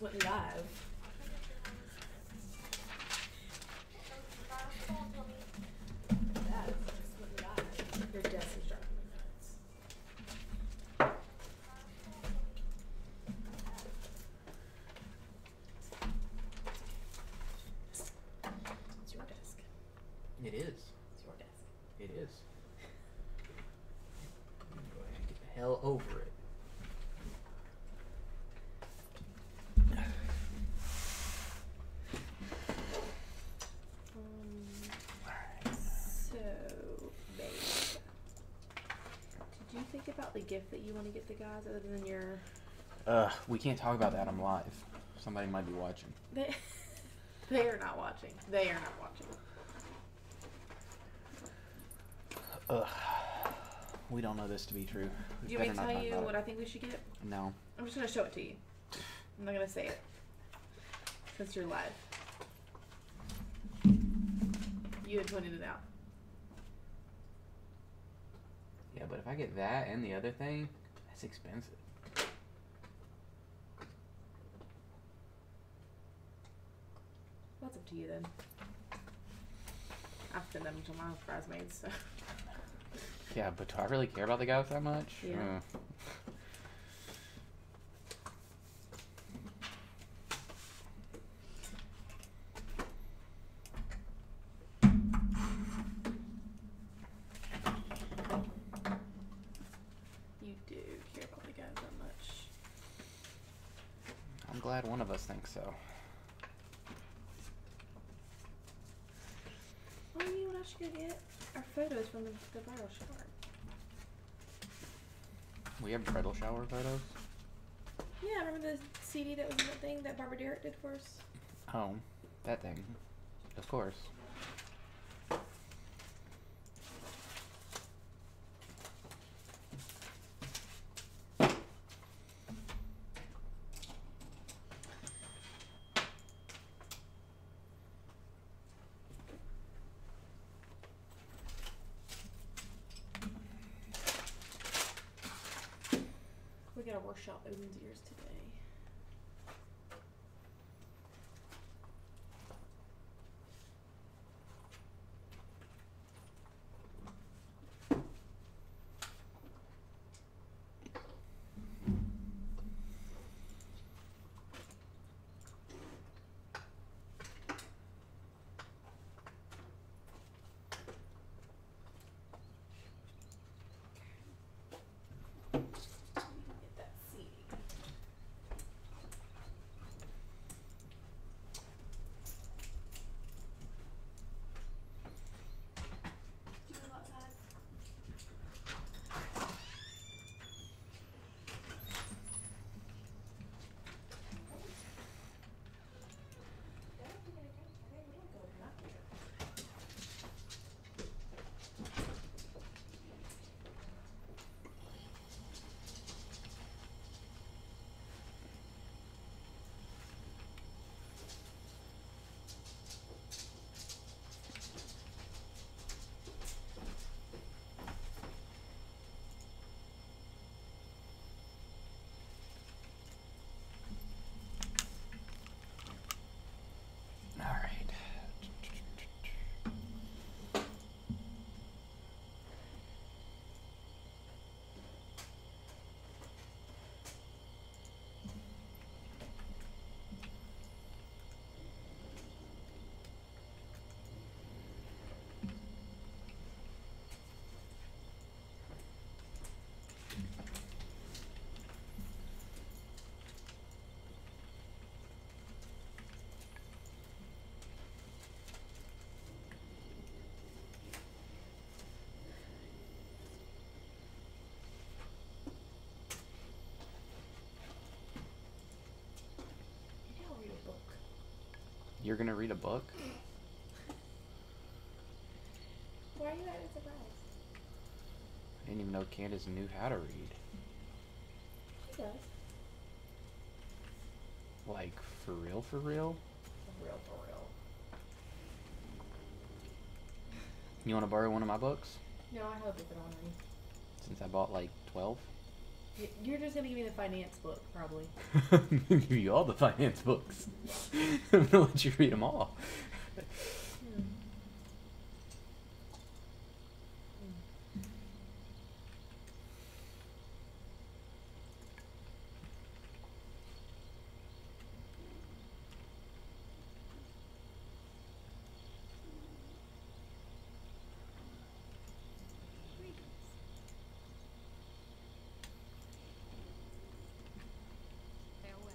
went live. That just went live. Your desk is driving me nuts. It's your desk. It is. It's your desk. It is. Go ahead and get the hell over it. So, babe, did you think about the gift that you want to get the guys other than your... We can't talk about that. I'm live. Somebody might be watching. They are not watching. They are not watching. We don't know this to be true. Do you want me to tell you what I think we should get? No. I'm just going to show it to you. I'm not going to say it. Since you're live. You had pointed it out. Yeah, but if I get that and the other thing, that's expensive. That's up to you then. I've sent them to my bridesmaids, so. Yeah, but do I really care about the guys that much? Yeah. You do care about the guys that much. I'm glad one of us thinks so. Oh, you know what I should go get? Our photos from the bridal shower. We have bridal shower photos? Yeah, remember the CD that was in that thing that Barbara Derrick did for us? Oh, that thing. Of course. We gotta workshop Odin's ears today. Get that CD. Do you go outside? All right. Maybe I'll read a book. You're gonna read a book? Why are you acting surprised? I didn't even know Candace knew how to read. She does. Like, for real, for real? For real, for real. You wanna borrow one of my books? No, I have a book that I want to read. Since I bought like 12? You're just gonna give me the finance book, probably. I'm gonna give you all the finance books. I'm gonna let you read them all. Hmm. Farewell.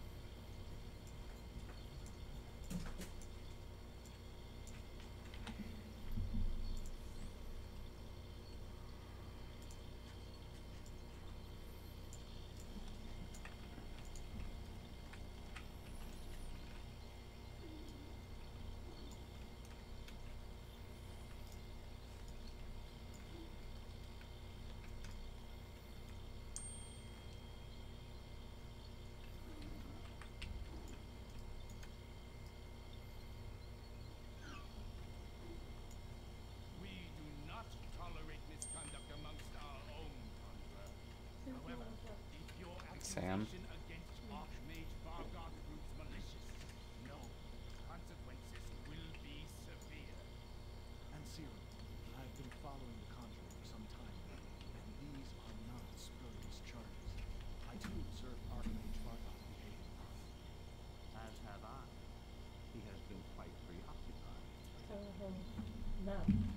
We do not tolerate misconduct amongst our own, Conqueror. However, if your Sam. accusation against Archmage Vargoth proves malicious, know consequences will be severe. And Cyril, I've been following the Conjurer for some time now, and these are not spurious charges. I too served Archmage Vargoth behaving properly. As have I. He has been quite preoccupied. No.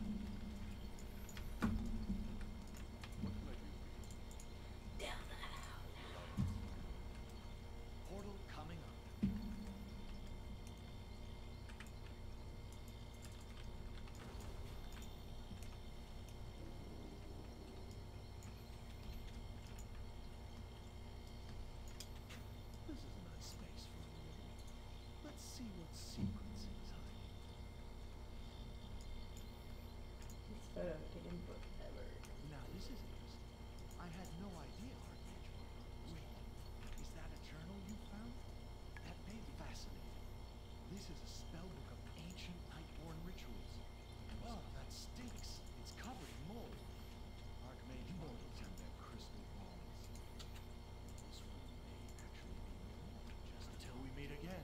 What can I do for you? Portal coming up. This is a nice space for a living. Let's see what secrets it's hiding. This photo taken forever. Now this is interesting. I had no idea Archmage Vargoth. Wait, is that a journal you found? That may be fascinating. This is a spellbook of ancient Nightborn rituals. Oh, that stinks. It's covered in mold. Archmage mortals and their crystal balls. This room may actually be more than just until we meet again.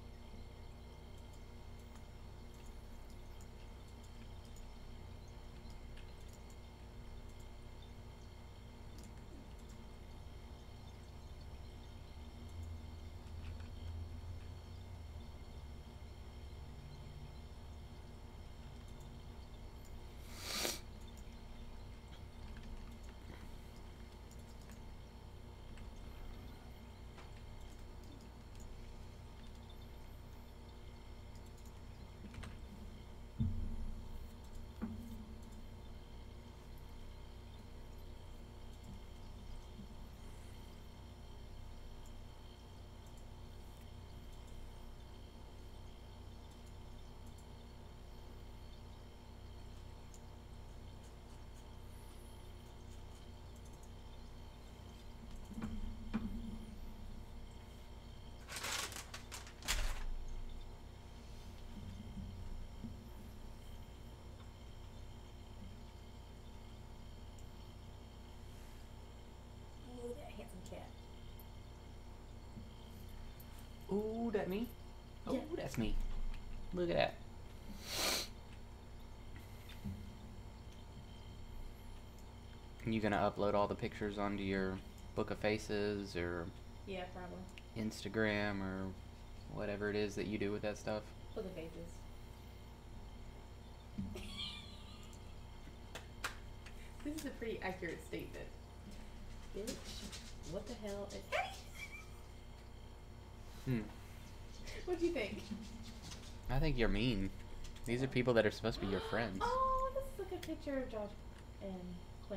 Ooh, that handsome cat. Ooh, that me? Oh, Yeah. that's me. Look at that. You gonna upload all the pictures onto your Book of Faces or Yeah, probably. Instagram or whatever it is that you do with that stuff? Look at faces. This is a pretty accurate statement. Bitch, what the hell is Hmm. What do you think? I think you're mean. These are people that are supposed to be your friends. Oh, this is a good picture of Josh and Quinn.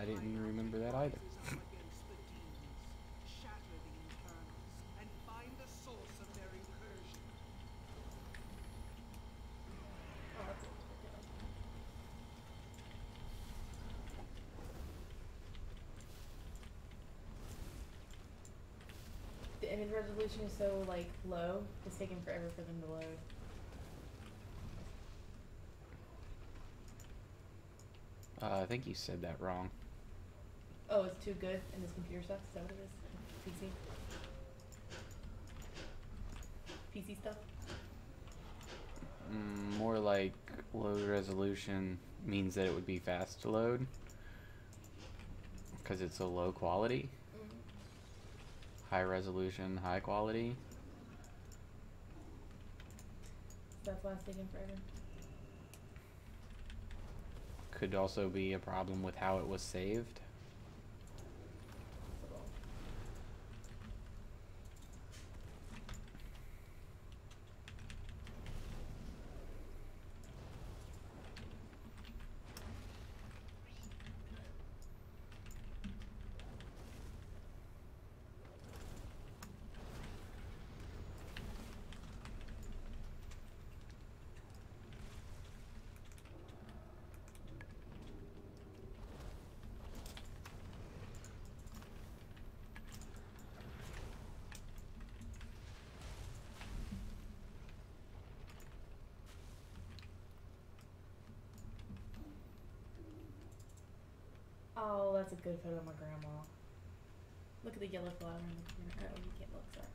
I didn't remember that either. Rises up against the demons, shatter the infernals, and find the source of their incursion. Oh, that's a good one. The image resolution is so like low, it's taking forever for them to load. I think you said that wrong. Oh, it's too good and this computer sucks? Is that what it is? PC? PC stuff? More like low resolution means that it would be fast to load because it's so low quality. High resolution, high quality. That's why it's taking forever. Could also be a problem with how it was saved. Possible. Oh, that's a good photo of my grandma. Look at the yellow flower in the corner. Oh, you can't look, sorry.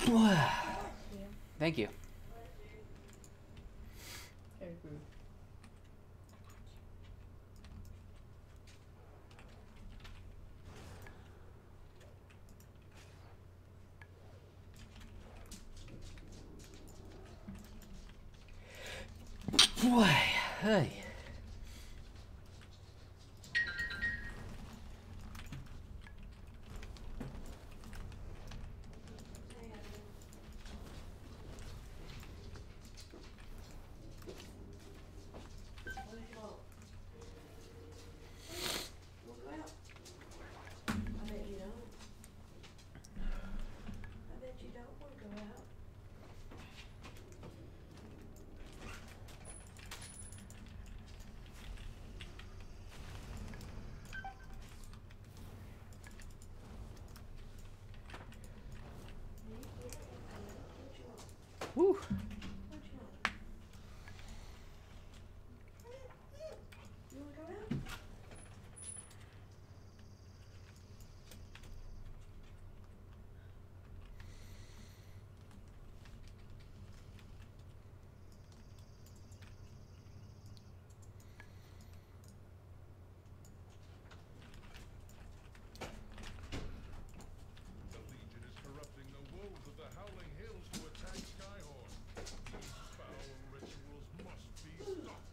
Thank you. Very rude. Hey. Whew. The Legion is corrupting the wolves of the Howling Hills to attack Skyhorn. These foul rituals must be stopped.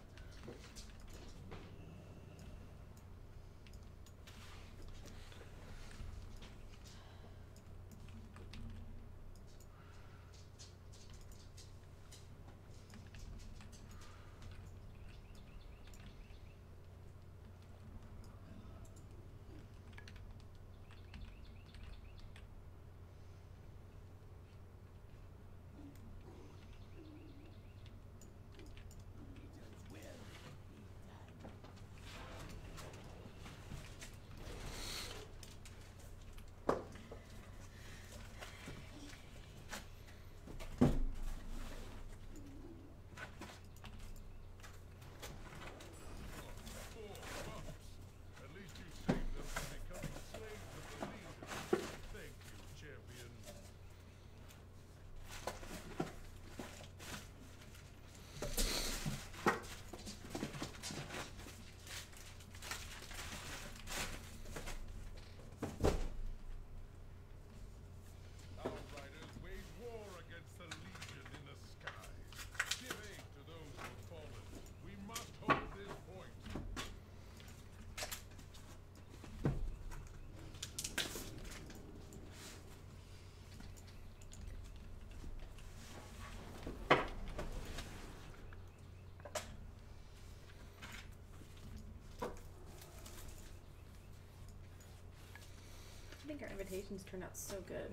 At least you saved them from becoming slaves of the Legion. Thank you, champion. Outriders wage war against the Legion in the skies. Give aid to those who have fallen. We must hold this point. I think our invitations turned out so good.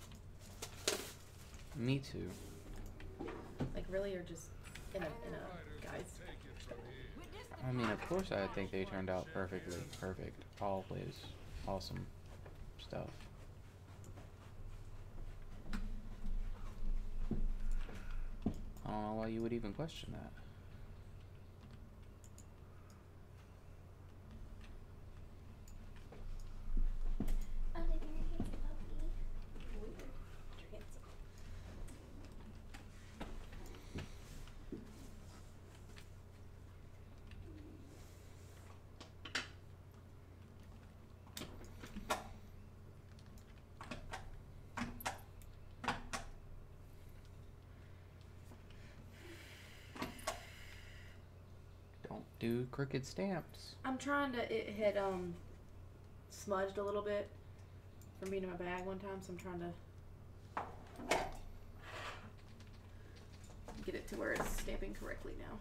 Me too. Like really, or just in a Outriders guys. will take it from here. I mean, of course, I think they turned out perfectly perfect. Always awesome stuff. I don't know why you would even question that. I'm taking your case, puppy. Weird. You're handsome. Don't do crooked stamps. I'm trying to. It had smudged a little bit from being in my bag one time, so I'm trying to get it to where it's stamping correctly now.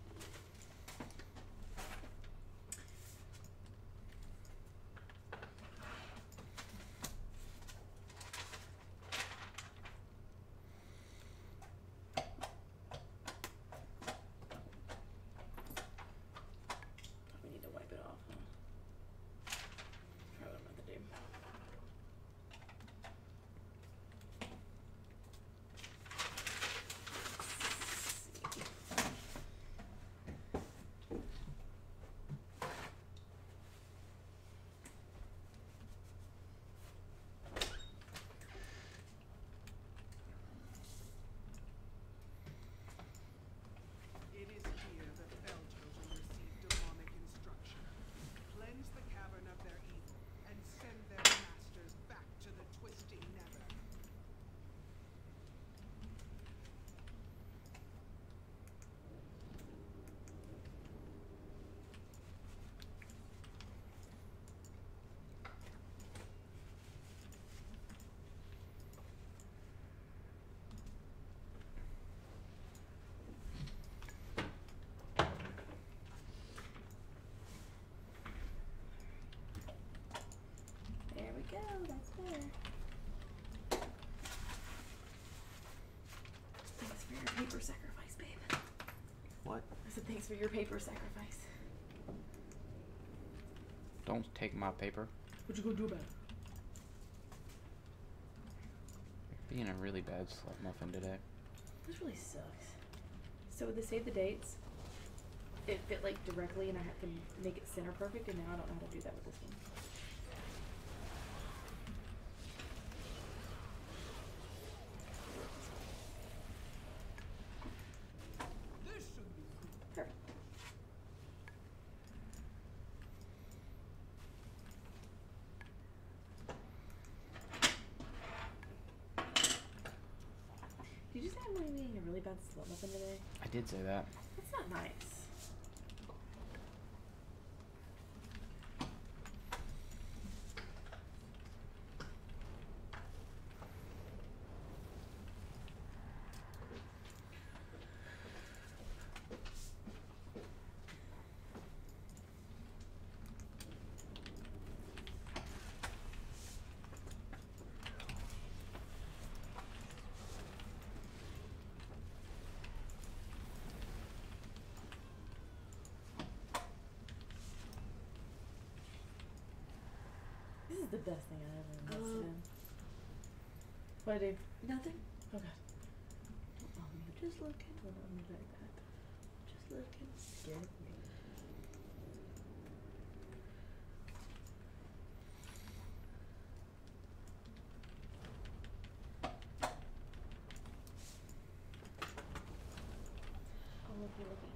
We need to wipe it off, huh? Try what I'm about to do. go. That's better. Thanks for your paper sacrifice, babe. What? I said thanks for your paper sacrifice. Don't take my paper. What you gonna do about it? Being a really bad slut muffin today. This really sucks. So with the save the dates, it fit like directly and I can make it center perfect, and now I don't know how to do that with this one. Perfect. Did you say I'm going to be eating a really bad slut muffin today? I did say that. That's not nice. This is the best thing I ever invested in. What I do? Nothing. Oh god. Just looking. Hold on, let me back that. Just looking. Scared me. Oh, looky, looky.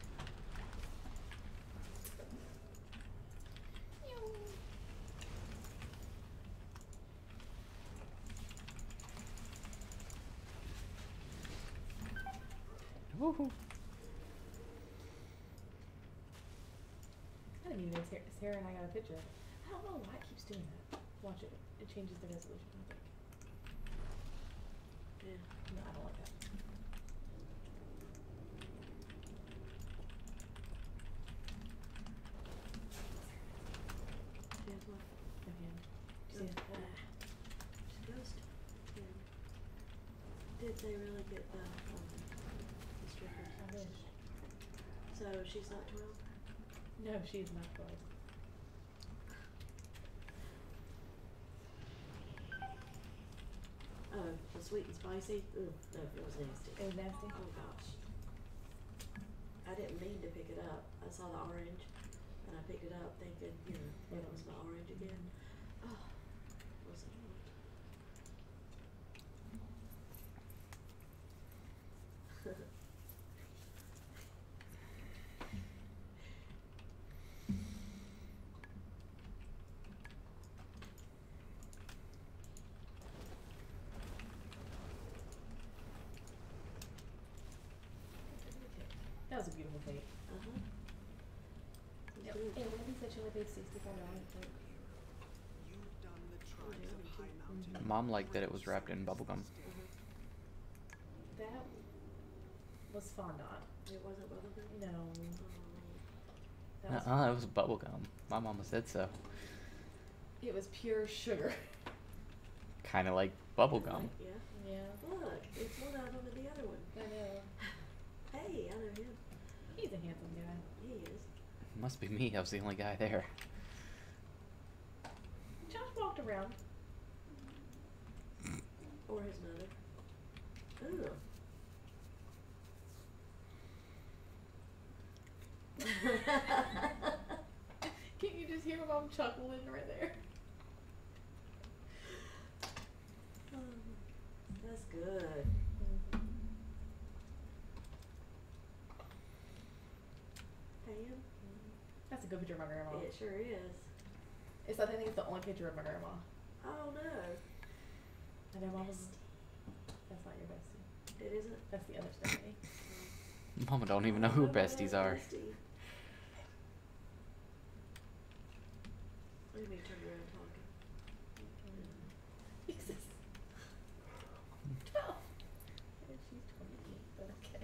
Woohoo. I didn't even know Sarah and I got a picture of it. I don't know why it keeps doing that. Watch it. It changes the resolution, I think. Yeah. No, I don't like that. Here's one. Again. See it? She's ghost. Yeah. Did they really get the strippers? I wish. So she's not 12? No, she's not 12. Oh, the sweet and spicy? Ooh, no, it was nasty. It was nasty? Oh gosh. I didn't mean to pick it up. I saw the orange and I picked it up thinking, you know, it was my orange again. Oh, was it not? That was a beautiful cake. Uh-huh. Yep. Good. And Wendy said she only paid $65 for it. You've done the tribes of High Mountain. Mom liked that it was wrapped in bubblegum. That was fondant. It wasn't bubblegum? No. Oh. That was, It was bubblegum. My mama said so. it was pure sugar. Kind of like bubblegum. Yeah. Yeah. Look, it's one of them and the other one. I know. Hey, I know him. He's a handsome guy. He is. Must be me. I was the only guy there. Josh walked around. Or his mother. Ooh. Can't you just hear my mom chuckling right there? That's good. Pam? That's a good picture of my grandma. It sure is. I think it's the only picture of my grandma. Oh no. I know mama's. That's not your bestie. It isn't? That's the other Stephanie. Mama don't even know who Oh, besties are. bestie. Look at me turn around talking. Jesus. 12. Yeah, she's 28, but okay.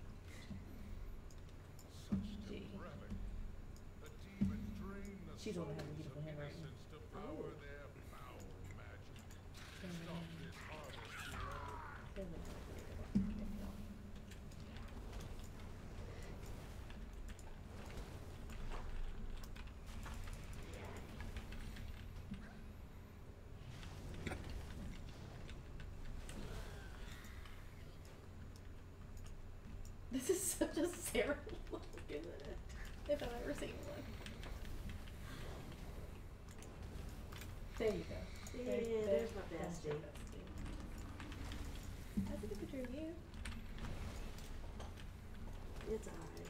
Such Gee. depravity. The demons drain the She's the one that has souls a beautiful of handwriting. innocents to power their foul Sarah look at it. If I've ever seen one. There you go. Yeah, there's my that's your bestie. bestie. That's a good picture of you. It's alright.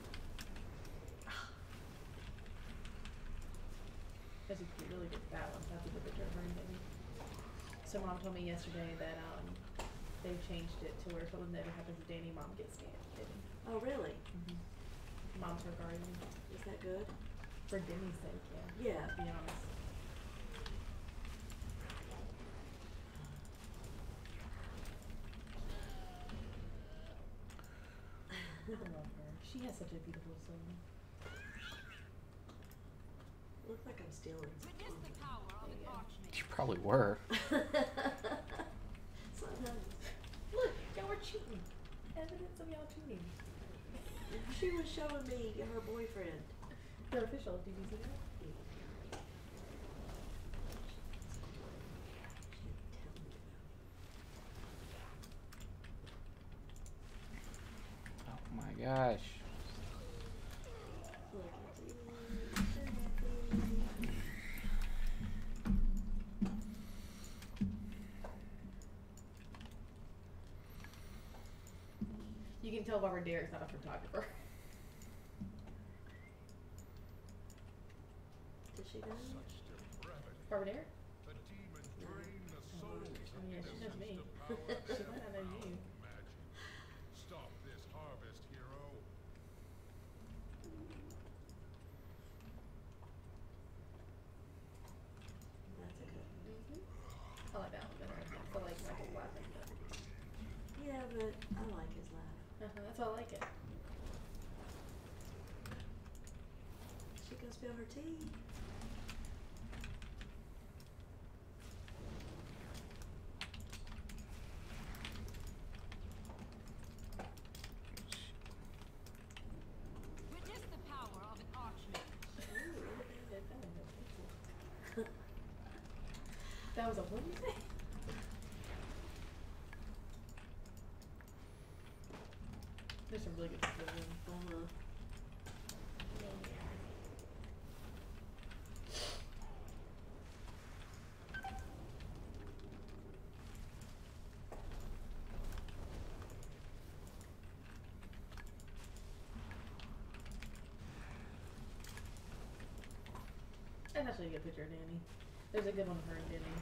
That's a really good that one. That's a good picture of her and Debbie. So mom told me yesterday that they've changed it to where if something ever happens to Danny, mom gets Debbie. Oh, really? Mom's her guardian. Is that good? For Demi's sake, yeah. Yeah. To be honest. I love her. She has such a beautiful soul. Looks like I'm stealing something. You probably were. Sometimes. Look, y'all were cheating. Evidence of y'all cheating. She was showing me her boyfriend. They're official. Did you see that? Oh my gosh. You can tell Barbara Derek's not a photographer. Did she die? Such depravity. Barbara Derek? A demon No. drain the Oh, souls I mean, of she knows me. innocents to power She might not know you. magic. Stop this harvest, hero. That's a good one. I like that one better. I feel like Michael's laughing, but Yeah, but I like his laugh. that's why I like it. She can spill her tea. Witness the power of an archmage. That was a what did you say? There's some really good stuff in there. That's actually a good picture of Danny. There's a good one of her and Danny.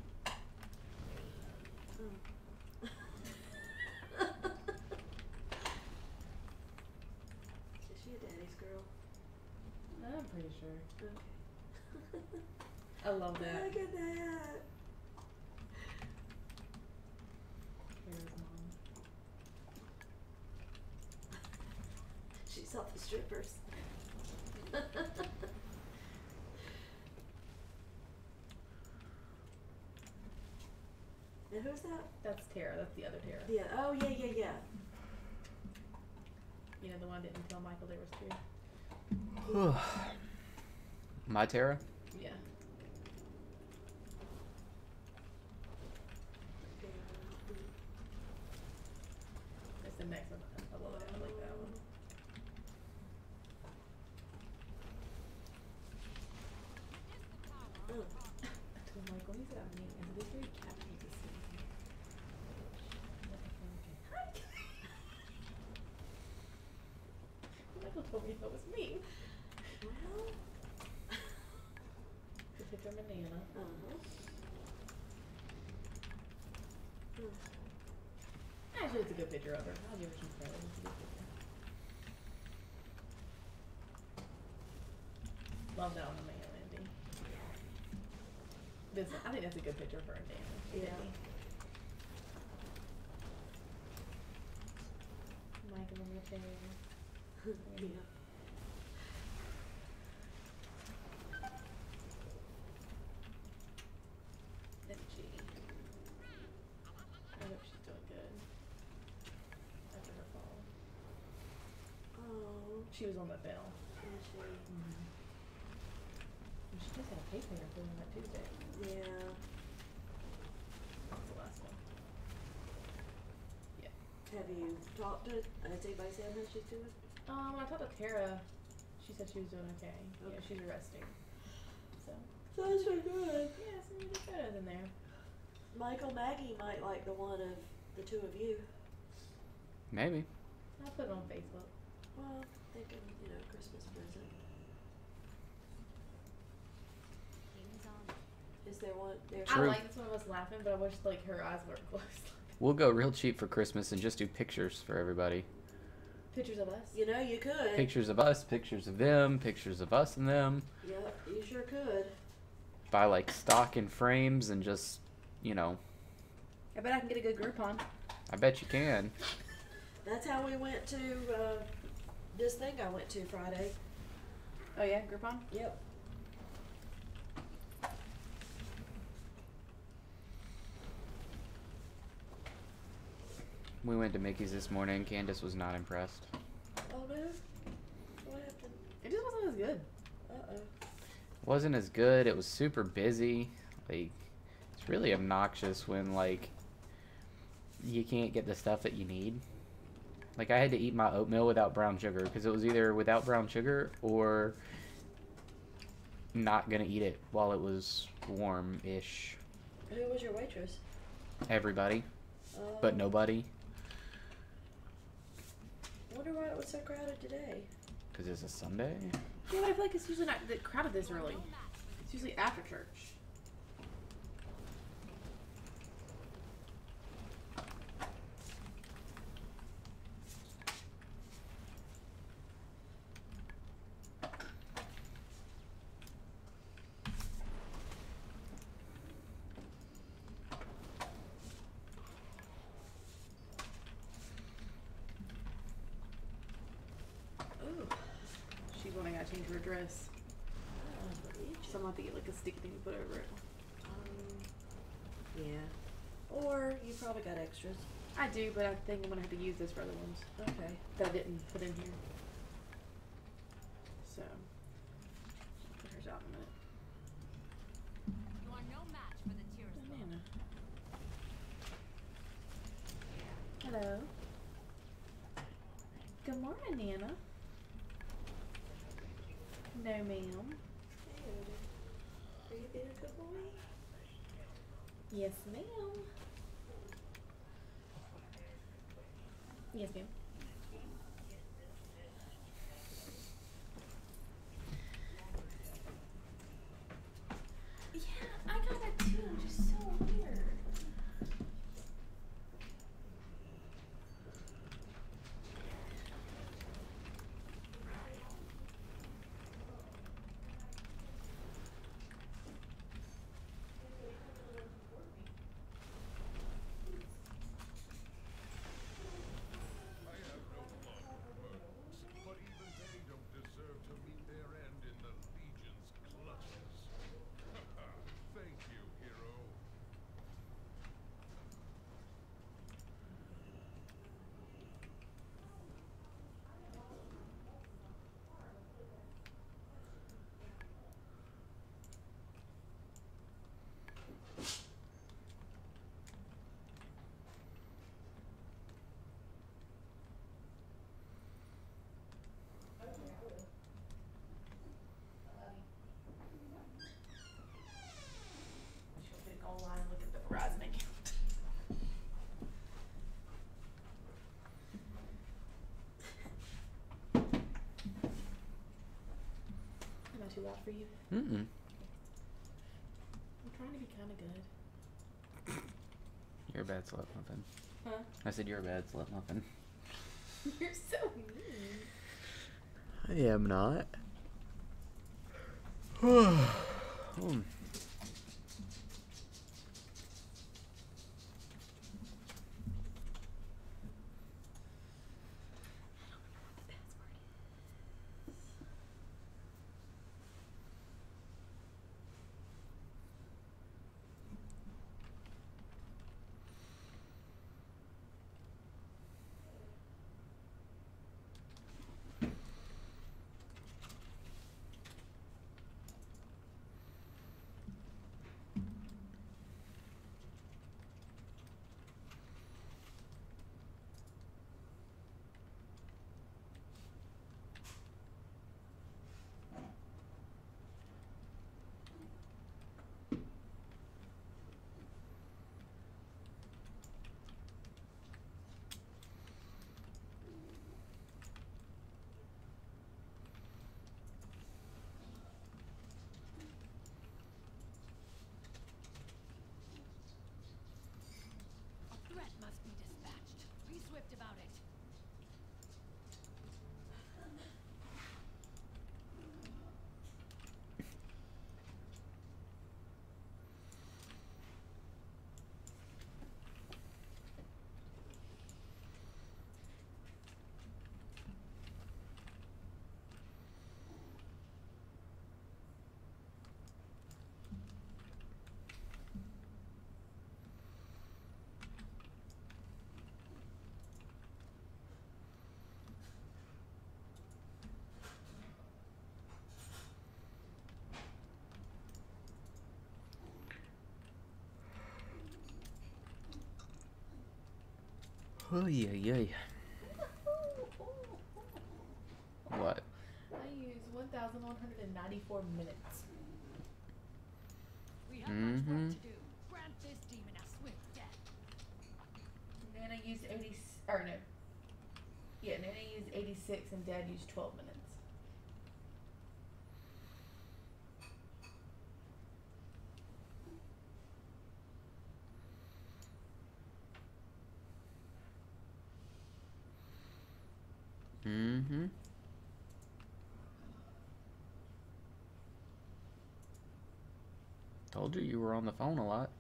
Is she a daddy's girl? I'm pretty sure. Okay. I love that. Look at that. Kara's mom. She saw the strippers. Now who's that? That's Tara. That's the other Tara. Yeah. Oh yeah, yeah, yeah. You know, the one that didn't tell Michael there was two. My Tara? Yeah. It's the next one. I love it. I like that one. Oh. I told Michael, he's got me, and this very captures the scene. Michael told me that was me. Well. The picture of Nana. Actually, it's a good picture of her. I'll give her some credit. It's a good picture. Love that on the mail, Andy. This, I think that's a good picture of her and Dana. Yeah. Michael on the chair. Yeah. And G. I hope she's doing good. After her fall. Oh. She was on that bell. Is she? And she just had a pacemaker for that Tuesday. Yeah. That's the last one. Yeah. Had have you talked to? Has anybody said how she's doing? I talked to Tara. She said she was doing okay. Yeah, Okay. she's resting. So That's so good. yeah, some really photos in there. Michael Maggie might like the one of the two of you. Maybe. I'll put it on Facebook. Well, thinking, Christmas present. Things on. Is there one? There's True. I like this one of us laughing, but I wish like her eyes were closed. We'll go real cheap for Christmas and just do pictures for everybody. Pictures of us. You could. Pictures of us, pictures of them, pictures of us and them. Yep, you sure could. Buy like stock and frames and just, I bet I can get a good Groupon. I bet you can. That's how we went to this thing I went to Friday. Oh yeah, Groupon. Yep. We went to Mickey's this morning. Candace was not impressed. Oh no? What happened? It just wasn't as good. Uh-oh. Wasn't as good. It was super busy. Like, it's really obnoxious when like you can't get the stuff that you need. Like, I had to eat my oatmeal without brown sugar because it was either without brown sugar or not gonna eat it while it was warm-ish. Who was your waitress? Everybody, but nobody, Wonder why it was so crowded today. because it's a Sunday. Yeah, but I feel like it's usually not crowded this early. It's usually after church. Ooh. She's when I gotta change her dress. So I'm gonna have to get like a sticky thing to put over it. Yeah. Or you probably got extras. I do, but I think I'm gonna have to use this for other ones Okay. that I didn't put in here. So, put hers out in a minute. You are no match for the Tears Club. Nana. Hello. Good morning, Nana. No, ma'am. Hey, Odie. Are you being a good boy? Yes, ma'am. Yes, ma'am. Yeah, I got it too. Just so weird. I have no love for murderers, but even they don't deserve to meet their end in the Legion's clutches. Thank you, hero. She'll pick online and look at the Verizon account. Am I too loud for you? Mm-mm. I'm trying to be kind of good. You're a bad slut muffin. Huh? I said you're a bad slut muffin. You're so mean. I am not. Hmm. swift about it. Oh yeah, yeah. What? I used 1,194 minutes. We have much work Mhm. to do. Grant this demon a swift death. Nana used 80, or no. Yeah, Nana used 86 and Dad used 12 minutes. Mm-hmm. Told you were on the phone a lot.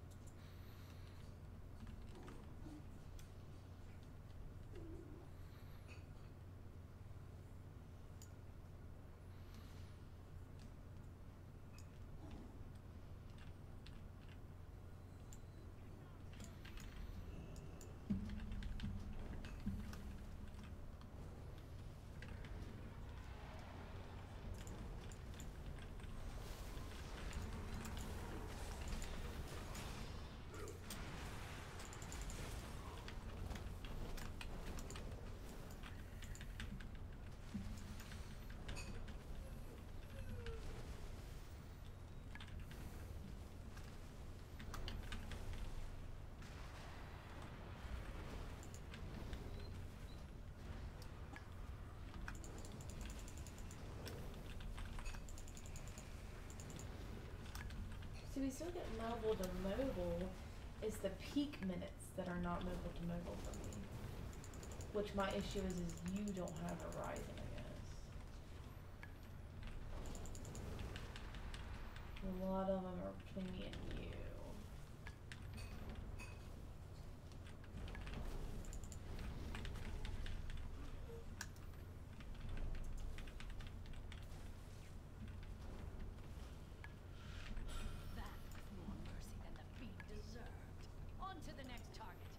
So we still get mobile to mobile. It's the peak minutes that are not mobile to mobile for me. Which my issue is you don't have Verizon, I guess. A lot of them are between me and you. That was more mercy than the fiend deserved. On to the next target.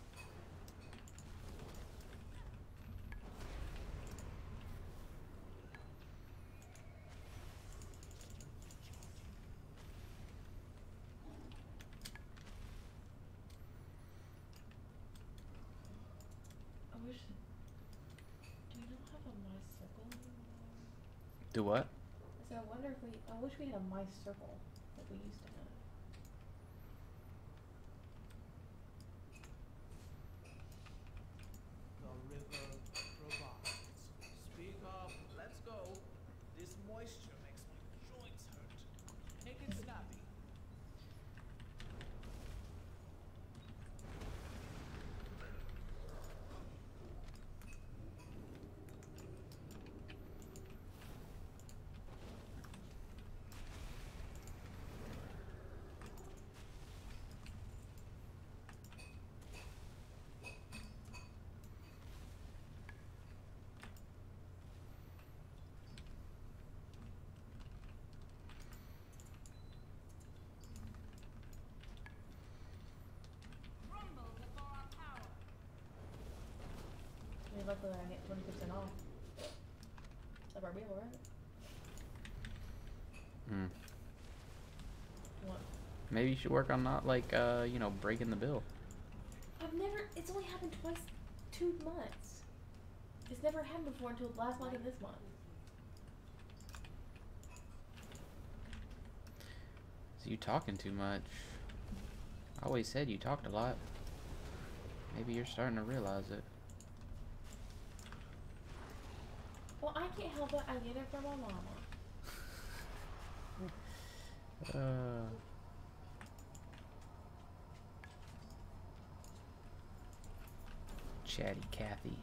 I wish. Do we not have a My Circle anymore? Do what? So I wonder if we. I wish we had a My Circle like we used to have. The river provides. Speak up, let's go. This moisture makes my joints hurt. Make it snappy. Rumble before our power. I mean, luckily I get 20% off of our bill, right? Hmm. What? Maybe you should work on not like you know, breaking the bill. I've never. It's only happened twice, 2 months. It's never happened before until last month and this month. So you talking too much. I always said you talked a lot. Maybe you're starting to realize it. Well, I can't help it. I get it from my mama. Chatty Cathy.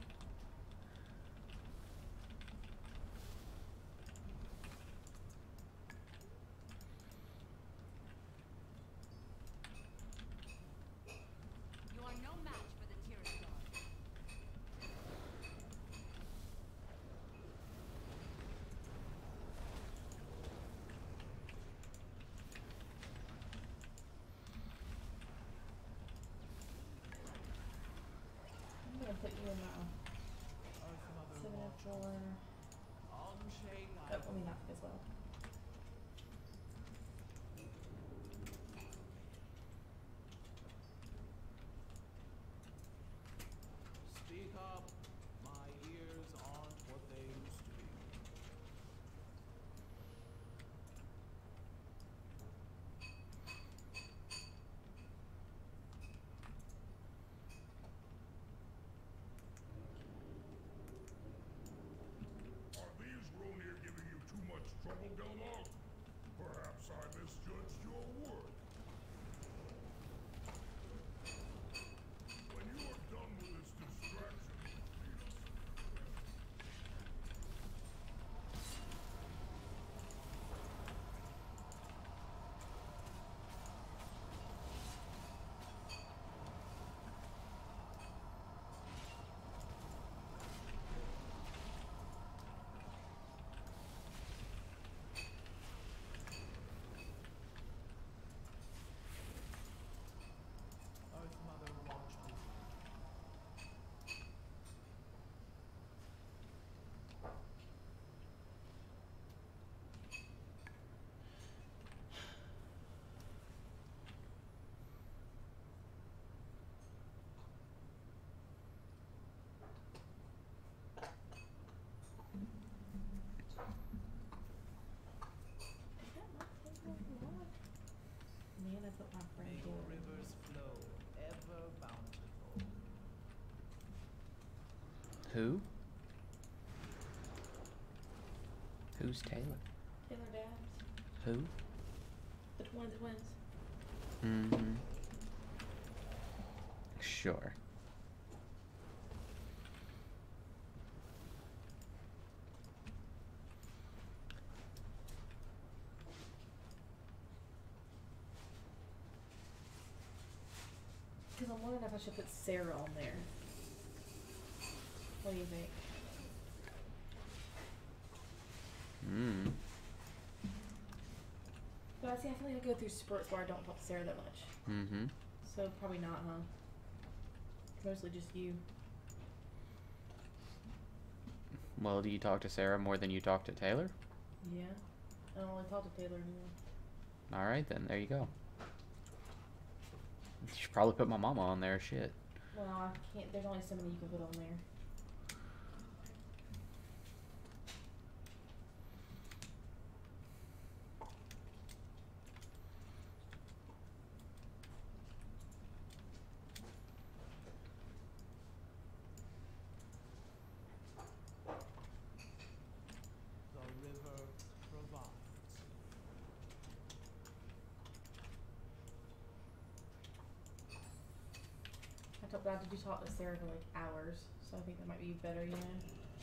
You are no match for the Tyrannosaur. I'm gonna put you in my Earth Mother 7 watch of 4. Om Shay Oh, let me not as well. Speak up. My ears aren't what they used to be. Are these Ronir giving you too much trouble, Gelmog? Perhaps I misjudged your work. When you are done with this distraction, please. Earth Mother watch over. Is that my table? What? Man, that's what my friend May your did. rivers flow ever bountiful. Who? Who's Taylor? Taylor Dabbs. Who? The twins. Mm-hmm. Sure. Because I'm wondering if I should put Sarah on there. What do you think? Mm. But I see, I feel like I go through spurts where I don't talk to Sarah that much. Mm-hmm. So probably not, huh? Mostly just you. Well, do you talk to Sarah more than you talk to Taylor? Yeah. I don't really talk to Taylor anymore. Alright then, there you go. You should probably put my mama on there, shit. Well, I can't. There's only so many you can put on there. The river provides. I told God, did you talk to Sarah for like hours? So I think that might be better, you know?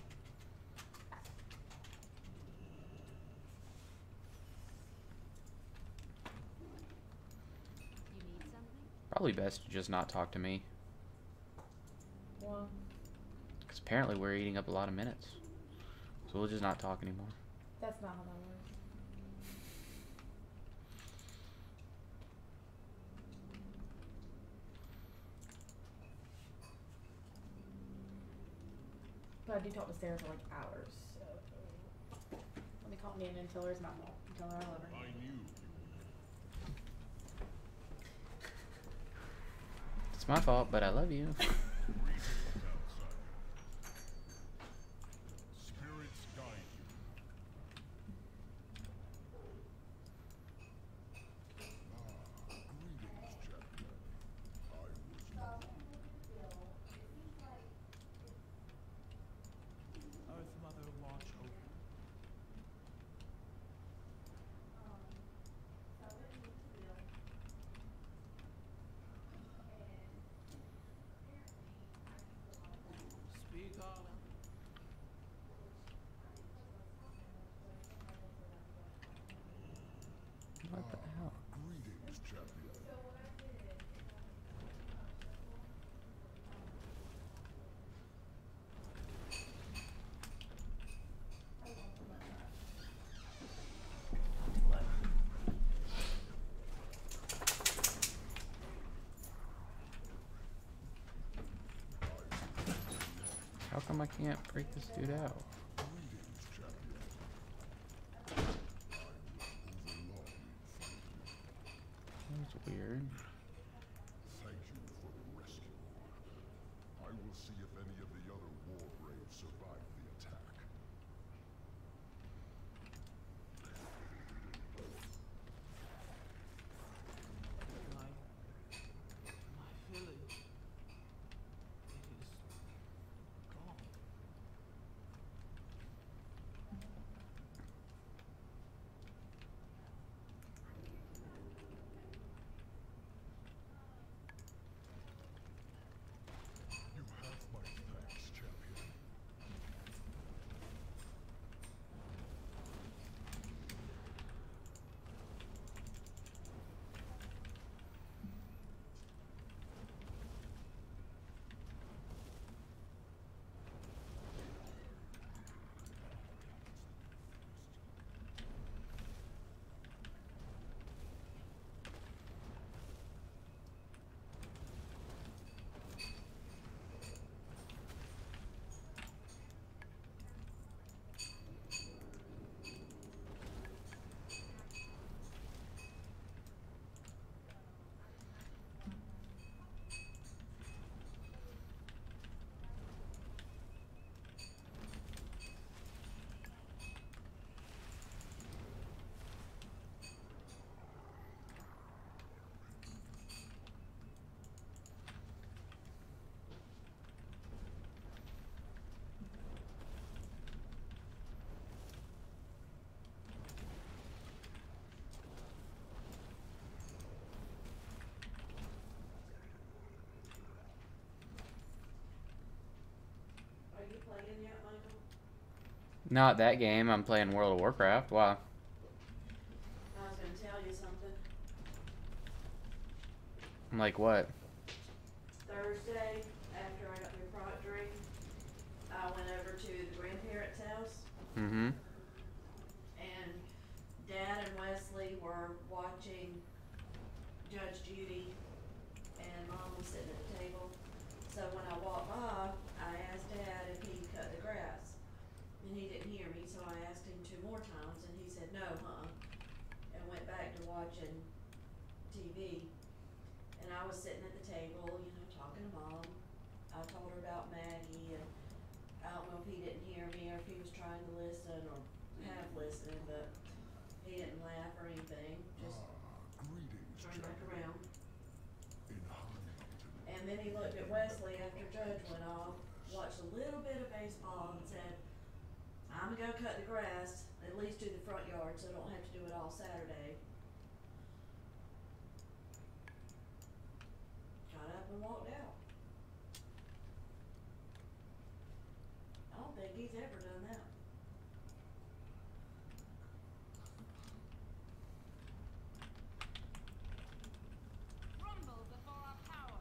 You need something? Probably best to just not talk to me. Well, Because apparently we're eating up a lot of minutes. So we'll just not talk anymore. that's not how that works. But I do talk to Sarah for like hours, so let me call Nana and tell her it's my fault. Tell her I love her. I knew you. It's my fault, but I love you. Greetings, outsider. Spirits guide you. Greetings, champion. I was not. Earth Mother watch over. How come I can't break this dude out? Greetings, champion. I will overlong fighting. That's weird. Thank you for the rescue. I will see if any of the other war braves survive the attack. My village. It is gone. You have my thanks, champion. Are you playing yet, Michael? Not that game. I'm playing World of Warcraft. Wow. I was gonna tell you something. I'm like, what? Thursday, after I got through proctoring, I went over to the grandparents' house, Mm-hmm. and Dad and Wesley were watching Judge Judy, and Mom was sitting at the table. So when I walked by, I asked Dad if he cut the grass, and he didn't hear me, so I asked him 2 more times, and he said no, and went back to watching TV. And I was sitting at the table, you know, talking to Mom. I told her about Maggie, and I don't know if he didn't hear me or if he was trying to listen or half listening, but he didn't laugh or anything, just Greetings, turned back champion. around. In Huntington. And then he looked at Wesley after Judge went off, watched a little bit of baseball and said, I'm gonna go cut the grass, at least do the front yard, so I don't have to do it all Saturday. Got up and walked out. I don't think he's ever done that. Rumble before our power.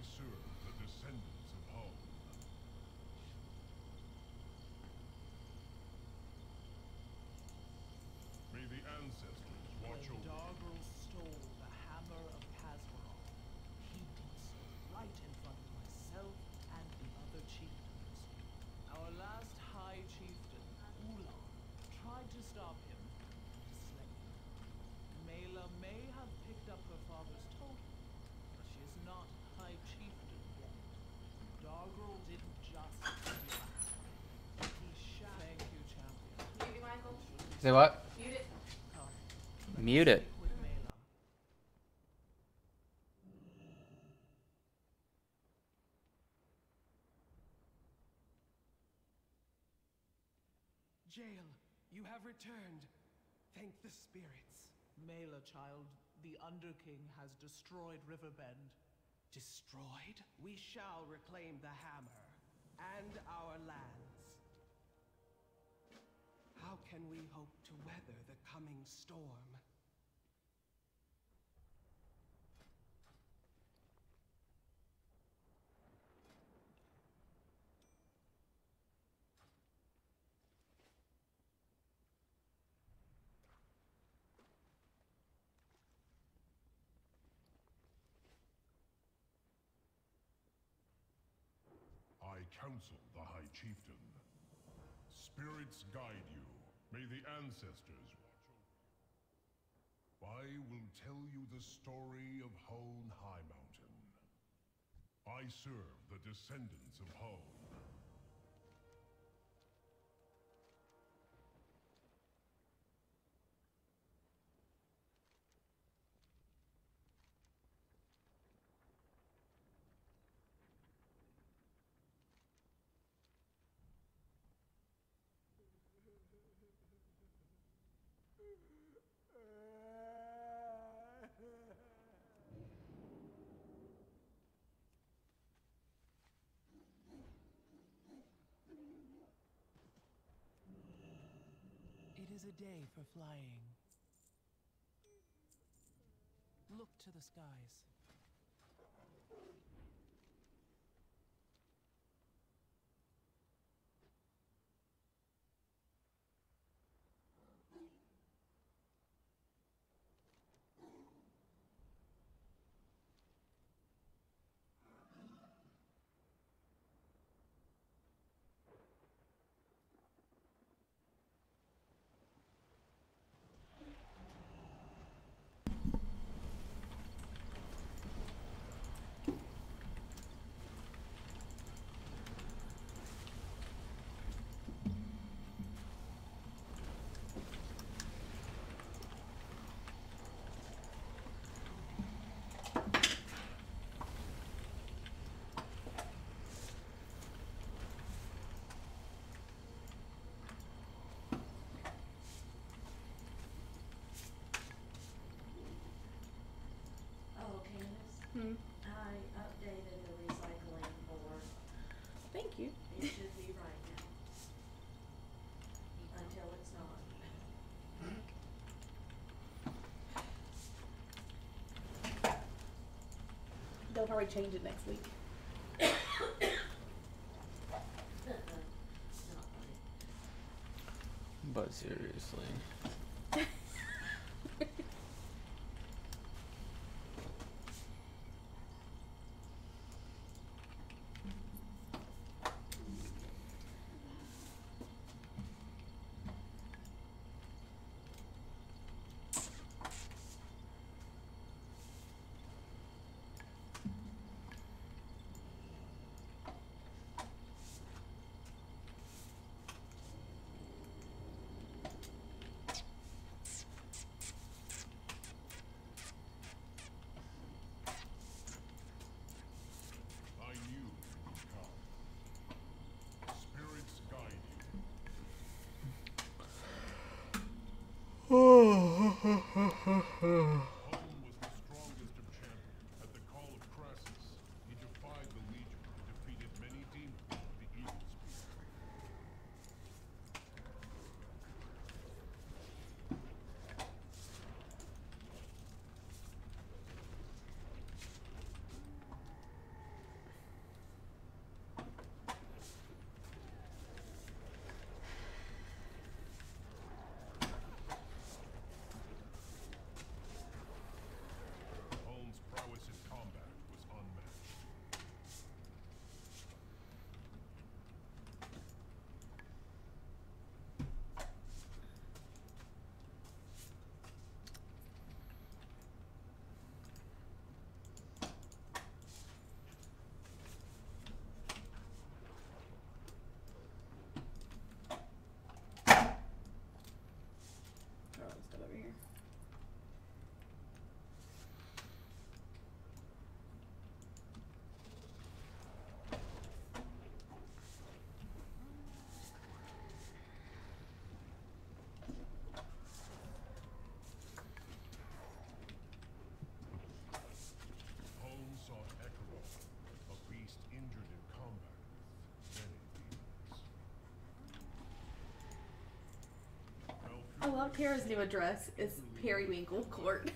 serve the descendants of Hone. May the ancestors watch When over you. Dargrel stole the hammer of Kasparov, he did so right in front of myself and the other chieftains. Our last high chieftain, Ulan, tried to stop him, to slay him. Mela may have picked up her father's totem, but she is not high chieftain yet. Dargrel didn't just do that. He shall. Thank you, champion. Maybe Michael. Say what? Mute it. Mute it. With Mela. Jael, you have returned. Thank the spirits. Mela, child, the Underking has destroyed Riverbend. Destroyed? We shall reclaim the hammer and our lands. How can we hope to weather the coming storm? I counsel the High Chieftain. Spirits guide you. May the ancestors watch over you. I will tell you the story of Hone High Mountain. I serve the descendants of Hone. It is a day for flying. Look to the skies. Oh, Candace, Hmm. I updated the recycling board. Thank you. It should be right now. Until it's not. They'll probably change it next week. Not funny. But seriously. I love Tara's new address. It's Periwinkle Court.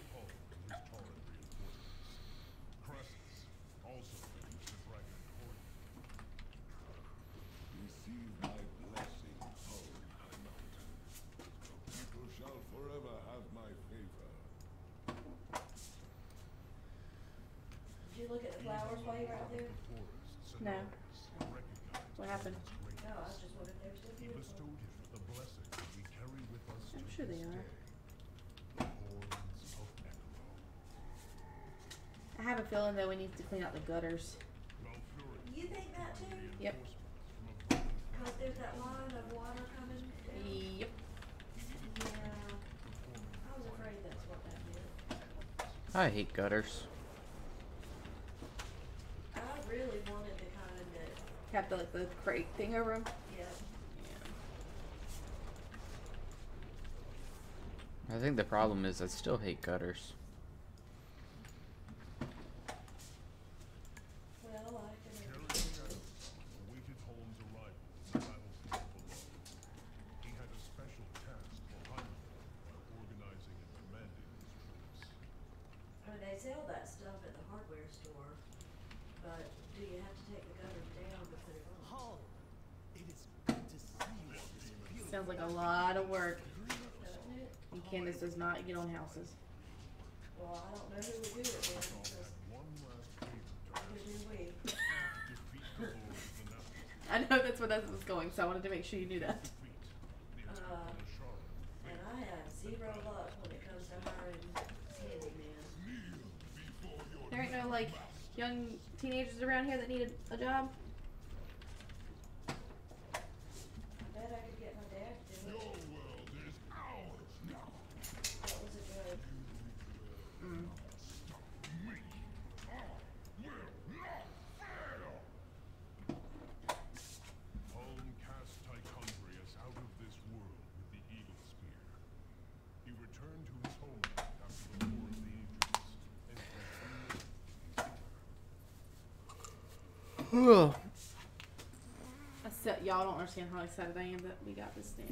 Crests, also famous for Dragon Court. Receive my blessing, Home High Mountain. The people shall forever have my favor. Did you look at the flowers while you were out there? No. What happened? No, I was just wondering if they were still He beautiful. bestowed him the blessing that we carry with us I'm to sure they this are. day. The horns of Echo. I have a feeling though we need to clean out the gutters. Malfurion, You think that too? Yep. reinforcements from a golden Cause there's that line of water coming down? Yep. Yeah. I was afraid that's what that meant. I hate gutters. I really wanted the kind that, Have the crate thing over them. yeah. I think the problem is I still hate gutters. Well, I can Carrying understand. Shadow awaited Holmes' arrival in the battlefield below. He had a special task for Heimdall while organizing and commanding his troops. I mean, they sell that stuff at the hardware store, but do you have to take the gutters down to put it on? Home, it is good to see you on this beautiful Sounds like a lot of work. Doesn't it? And Candace does not get on houses. Well, I don't know who would do it then, because One last favor to who do we? defeat the Lord of the Nephilim. I know that's where that was going, so I wanted to make sure you knew that. Defeat the attack of the Sharon. And I have zero luck when it comes to hiring handyman. There ain't no like young teenagers around here that need a job. I bet I could get my dad to do Your it. world is ours now. That was a joke. Mm. We will not fail. Holm cast Tychondrius out of this world with the Eagle Spear. He returned to his homeland after the War of the Ancients and continued Y'all don't understand how excited I am that we got this stamp.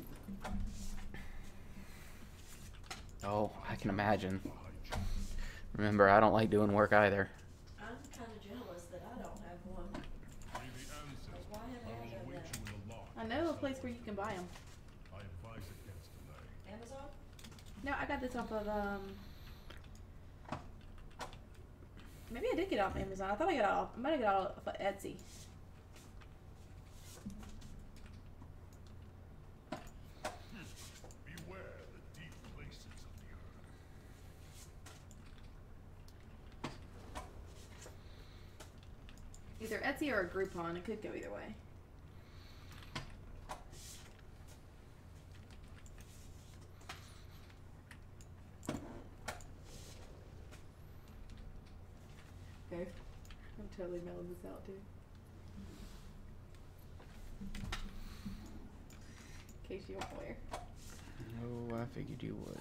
Oh, I can imagine. the High Chief. Remember, I don't like doing work either. I'm kind of jealous that I don't have one. May the ancestors Why have will I done await that? you in the lodge. I know a place where you can buy them. I advise against delay. Amazon? No, I got this off of maybe I did get it off Amazon. I thought I got it off. I might have got it off of Etsy. Beware the deep places of the earth. Either Etsy or a Groupon. It could go either way. Okay. I'm totally mailing this out too. In case you weren't aware. Oh, I figured you would.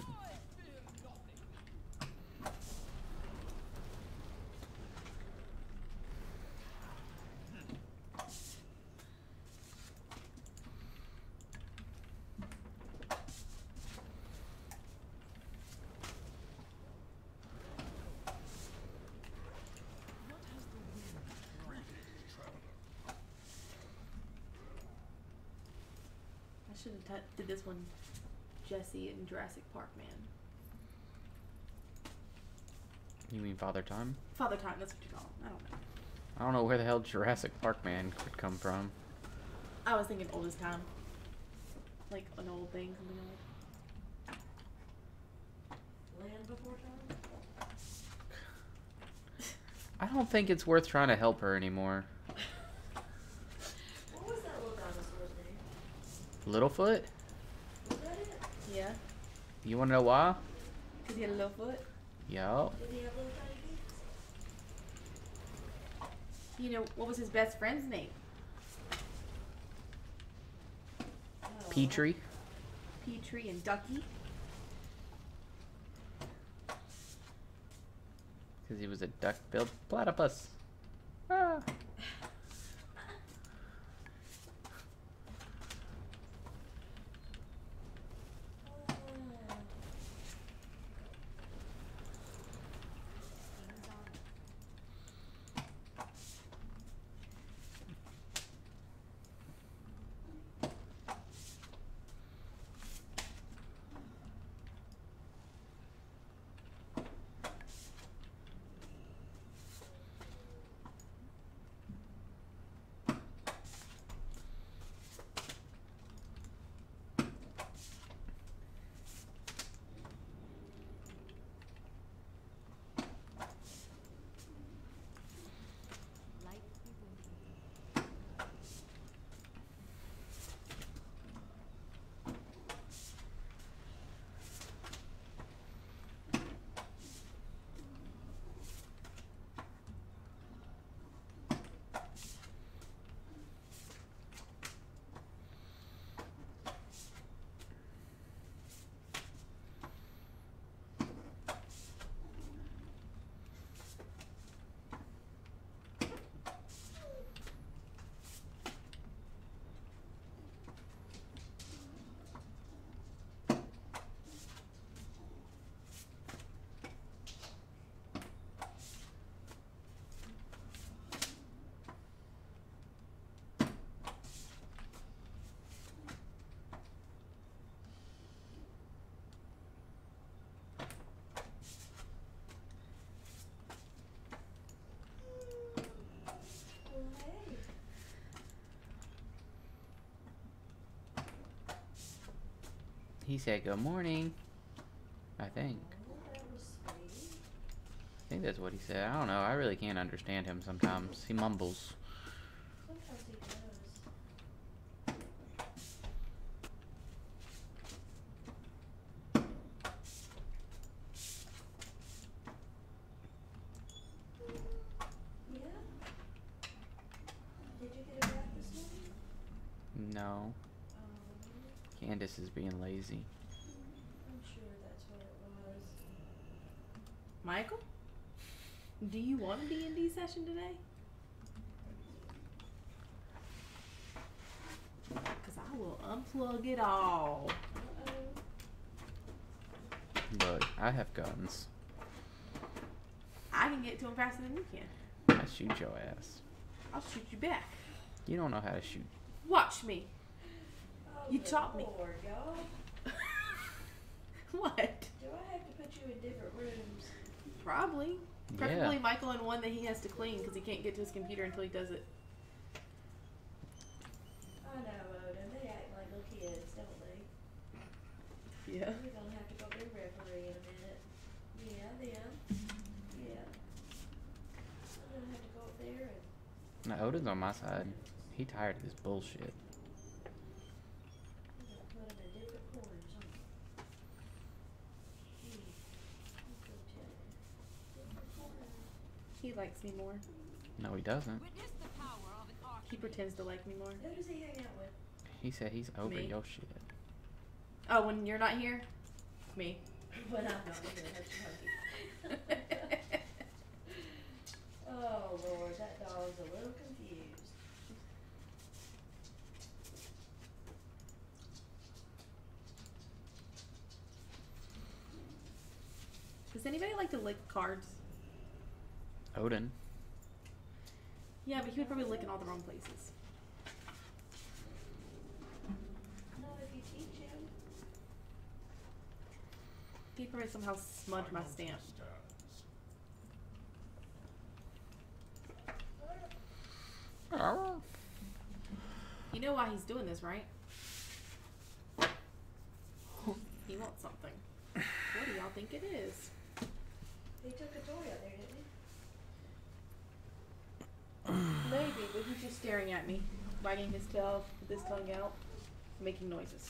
I should have did this one Jesse in Jurassic Park, man. You mean Father Time? Father Time, that's what you call him. I don't know. I don't know where the hell Jurassic Park man could come from. I was thinking oldest time. Like an old thing, something like Land Before Time? I don't think it's worth trying to help her anymore. What was that little dinosaur's name? Littlefoot? Was that it? Yeah, You wanna know why? because he had a little foot. Yup. Did he have little tiny feet? You know, what was his best friend's name? Oh. Petrie. Petrie and Ducky. Because he was a duck-billed platypus. Ah. He said good morning. I think. Oh, that was sweet. I think that's what he said. I don't know. I really can't understand him sometimes. He mumbles. Sometimes he does. Yeah? Did you get a bath this morning? No. Candace is being lazy. I'm sure that's what it was. Michael? Do you want a D&D session today? Because I will unplug it all. Look, I have guns. I can get to him faster than you can. I shoot your ass. I'll shoot you back. You don't know how to shoot. Watch me. Oh, You good taught me. Lord, y'all. What? Do I have to put you in different rooms? Probably. Preferably Yeah. Michael in one that he has to clean because he can't get to his computer until he does it. I know, Odin. They act like little kids, don't they? Yeah. We're gonna have to go be referee in a minute. Yeah, them. Yeah. I'm gonna have to go up there and Now, Odin's on my side. He tired of this bullshit. I'm gonna put them in different corners, huh? Gee, I'm so tired. Different corners. He likes me more. No, he doesn't. Witness the power of an archmage. He pretends to like me more. Who does he hang out with? He said he's over Me. your shit. Oh, when you're not here? Me. When I'm not here, that's funny. Oh, Lord, that dog's a little confused. Does anybody like to lick cards? Odin. Yeah, but he would probably lick in all the wrong places. Not if you teach him. He'd probably somehow smudge my stamp. You know why he's doing this, right? He wants something. What do y'all think it is? He took a toy out there, didn't he? Maybe, but he's just staring at me, wagging his tail with his tongue out, making noises.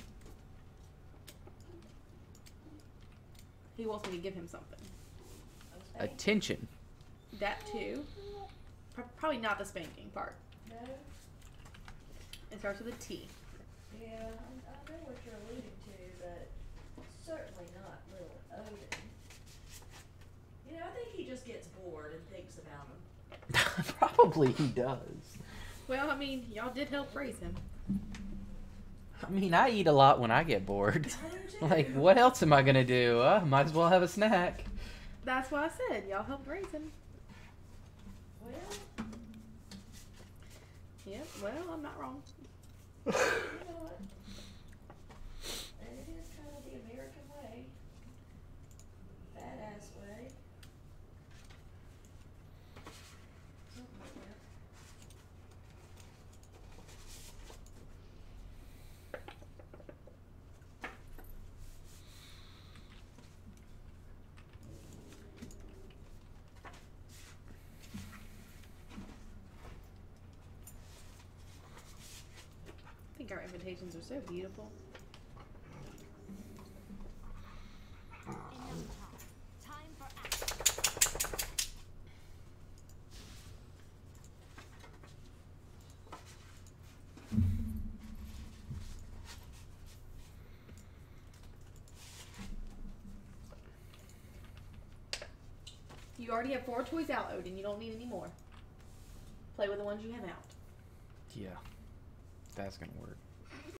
He wants me to give him something. Okay. Attention. That too. Probably not the spanking part. No? It starts with a T. Yeah, I know what you're alluding to, but certainly not little Odin. You know, I think he just gets bored and thinks about him. Probably he does. Well, I mean, y'all did help raise him. I mean, I eat a lot when I get bored. I do too. Like, what else am I gonna do? Might as well have a snack. That's why I said y'all helped raise him. Well, Yep, well, I'm not wrong. you know what? And it is kind of the American way. Badass way. Something like that. I think our invitations are so beautiful. Enough talk. Time for action. You already have 4 toys out, Odin. You don't need any more. Play with the ones you have out. Yeah, that's gonna work.